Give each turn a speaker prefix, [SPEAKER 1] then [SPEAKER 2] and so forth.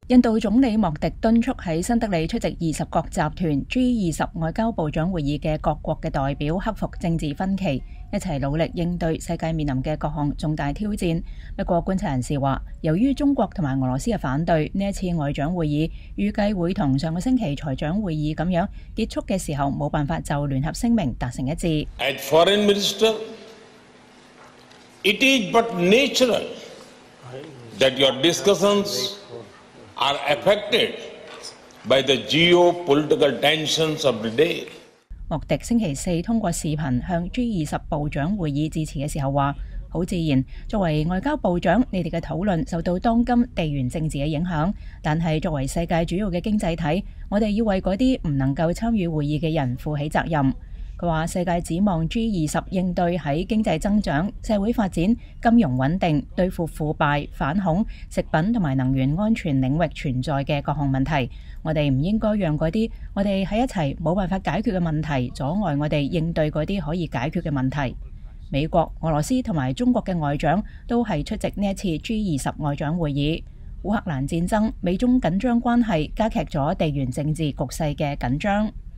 [SPEAKER 1] 印度總理莫迪敦促喺新德里出席20國集團 G20 外交部長會議嘅各國嘅代表克服政治分歧，一齊努力應對世界面臨嘅各項重大挑戰。不過觀察人士話，由於中國同埋俄羅斯嘅反對，呢一次外長會議預計會同上個星期財長會議咁樣結束嘅時候，冇辦法就聯合聲明達成一致。
[SPEAKER 2] As Foreign Minister, it is but natural that your discussions are affected by the geopolitical tensions of the day.
[SPEAKER 1] 莫迪星期四通過視頻向 G20 部長會議致辭嘅時候話，好自然，作為外交部長，你哋嘅討論受到當今地緣政治嘅影響，但係作為世界主要嘅經濟體，我哋要為嗰啲唔能夠參與會議嘅人負起責任。佢話世界指望 G20 應對喺經濟增長、社會發展、金融穩定、對付腐敗、反恐、食品同埋能源安全領域存在嘅各項問題。我哋唔應該讓嗰啲我哋喺一齊冇辦法解決嘅問題阻礙我哋應對嗰啲可以解決嘅問題。美國、俄羅斯同埋中國嘅外長都係出席呢一次 G20 外長會議。烏克蘭戰爭、美中緊張關係加劇咗地緣政治局勢嘅緊張。